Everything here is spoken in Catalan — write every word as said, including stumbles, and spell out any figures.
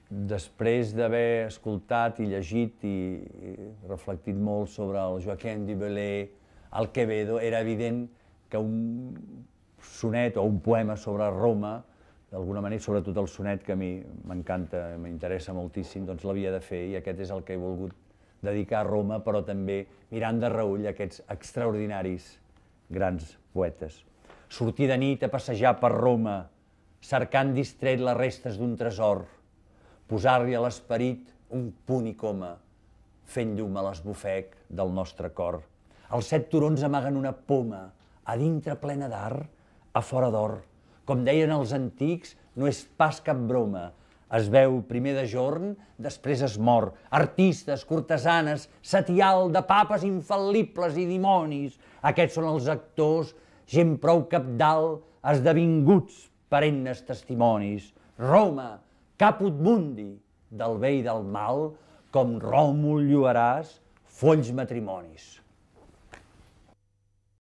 després d'haver escoltat i llegit i reflectit molt sobre el Joaquin du Bellay, el Quevedo, era evident que un sonet o un poema sobre Roma, d'alguna manera, sobretot el sonet que a mi m'encanta, m'interessa moltíssim, doncs l'havia de fer, i aquest és el que he volgut dedicar a Roma, però també mirant de reüll aquests extraordinaris grans poetes. Sortir de nit a passejar per Roma, cercant distret les restes d'un tresor, posar-li a l'esperit un punt i coma, fent llum a l'esbufec del nostre cor. Els set turons amaguen una poma, a dintre plena d'art, a fora d'or. Com deien els antics, no és pas cap broma. Es veu primer de jorn, després es mor. Artistes, cortesanes, setial de papes infal·libles i dimonis. Aquests són els actors, gent prou cabdal, esdevinguts perennes testimonis. Roma, caput mundi, del bé i del mal, com Ròmul lluaràs, folls matrimonis.